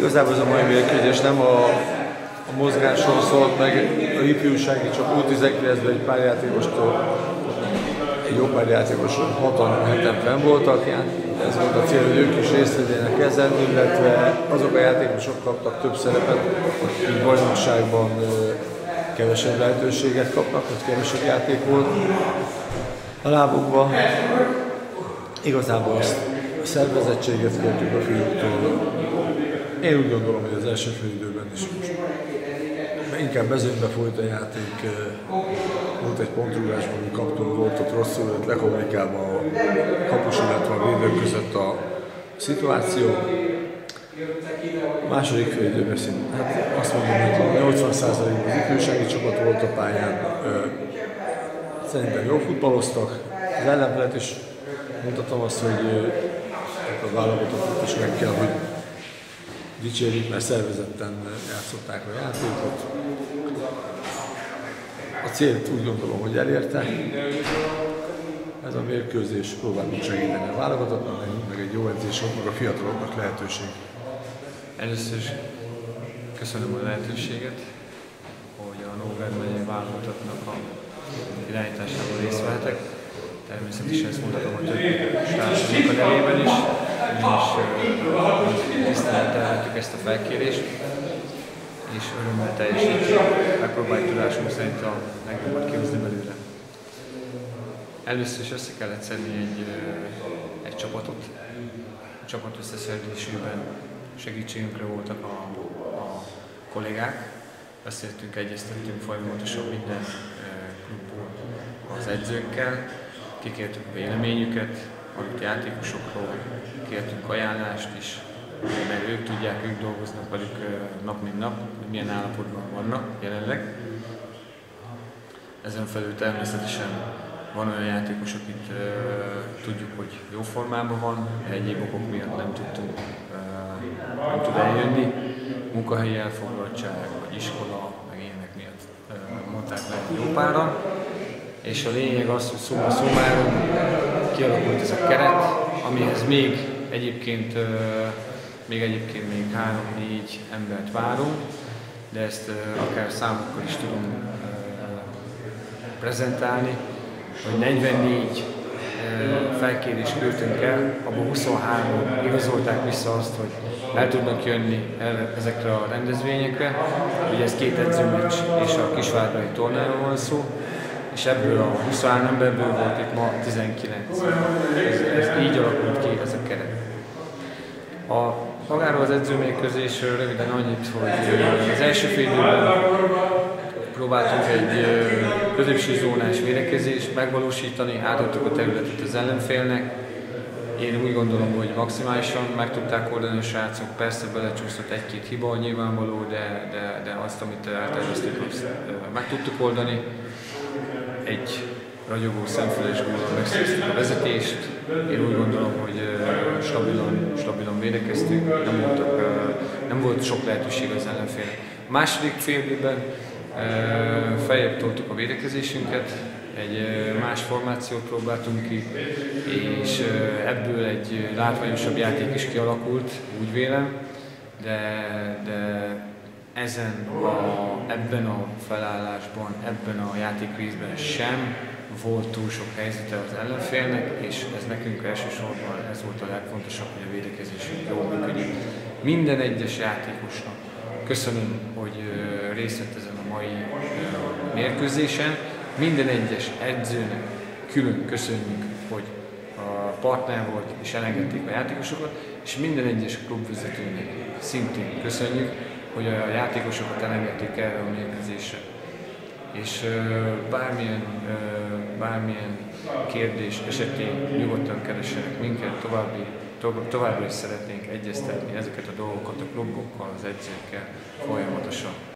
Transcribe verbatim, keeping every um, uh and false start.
Igazából ez a mai mérkőzés nem a, a mozgásról szólt meg, a ifjúsági csak U tizenkilencben egy pár játékostól, egy jó pár játékos hatan, heten fenn voltak, ez volt a cél, hogy ők is részt vegyenek ezen, illetve azok a játékosok kaptak több szerepet, akik bajnokságban kevesebb lehetőséget kapnak, hogy kevesebb játék volt a lábukban. Igazából azt a szervezettséget kértük a fiúktól. Én úgy gondolom, hogy az első fél időben is most inkább mezőnybe folyt a játék. Volt egy pontrúgásban, ami kaptunk, volt ott rosszul, lett lekommunikálva a kapus, illetve a védők között a szituáció. A második fél időben szintén, hát azt mondom, hogy nyolcvan százalékban az ifjúsági csapat volt a pályán. Szerintem jól futballoztak, az ellenfelet is mutatom azt, hogy a válogatottat is meg kell, hogy dicsérjük, mert szervezetten játszották a játékot. A célt úgy gondolom, hogy elérte. Ez a mérkőzés, próbálunk segíteni a válogatottnak, meg egy jó edzés volt, meg a fiataloknak lehetőség. Először is köszönöm a lehetőséget, hogy a Nógrád megyei válogatottnak a irányításában részt vehetek. Természetesen ezt mondhatom a többi társadalmak a nevében is, és tisztelettel vettük ezt a felkérést, és örömmel teljesítjük, megpróbáljuk tudásunk szerint a legjobbat kihozni belőle. Először is össze kellett szedni egy, egy csapatot. A csapat összeszerzésében segítségünkre voltak a, a kollégák. Beszéltünk, egyeztettünk folyamatosan minden klubból az edzőkkel. Kikértük a véleményüket, adott játékosokról, kértünk ajánlást is, mert ők tudják, ők dolgoznak velük nap mint nap, hogy milyen állapotban vannak jelenleg. Ezen felül természetesen van olyan játékos, akit uh, tudjuk, hogy jó formában van, de egyéb okok miatt nem tudtunk, uh, nem tud eljönni. Munkahelyi elfoglaltság, vagy iskola, meg ilyenek miatt uh, mondták le jó páran. És a lényeg az, hogy szóval szómáron kialakult ez a keret, amihez még egyébként, uh, még egyébként még három-négy embert várunk, de ezt uh, akár számokkal is tudom uh, prezentálni, hogy negyvennégy uh, felkérést küldtünk el, abból huszonhárom igazolták vissza azt, hogy el tudnak jönni el ezekre a rendezvényekre. Ugye ez két edzőmeccs és a kisvárdai tornáról van szó, és ebből a huszonhárom emberből volt itt ma tizenkilenc. Ez, ez így alakult ki ez a keret. A magáról az edzőmérkőzésről röviden annyit, hogy az első fél időben próbáltunk egy középső zónás védekezést megvalósítani, átadtuk a területet az ellenfélnek. Én úgy gondolom, hogy maximálisan meg tudták oldani a srácok, persze belecsúszott egy-két hiba nyilvánvaló, de, de, de azt, amit elterveztük, azt meg tudtuk oldani. Egy ragyogó szemfüles góllal megszereztük a vezetést. Én úgy gondolom, hogy stabilan, stabilan védekeztünk, nem, voltak, nem volt sok lehetőség az ellenfélnek. A második fél időben feljebb toltuk a védekezésünket, egy más formációt próbáltunk ki, és ebből egy látványosabb játék is kialakult, úgy vélem, de, de ezen a, ebben a felállásban, ebben a játékrészben sem volt túl sok helyzete az ellenfélnek, és ez nekünk elsősorban ez volt a legfontosabb, hogy a védekezésünk jól működik. Minden egyes játékosnak köszönöm, hogy részt vett ezen a mai mérkőzésen. Minden egyes edzőnek külön köszönjük, hogy a partner volt és elengedték a játékosokat, és minden egyes klubvezetőnek szintén köszönjük, hogy a játékosokat elengedték erre a mérkőzésre. És bármilyen, bármilyen kérdés esetén nyugodtan keressenek minket, további, továbbra is szeretnénk egyeztetni ezeket a dolgokat a klubokkal, az edzőkkel folyamatosan.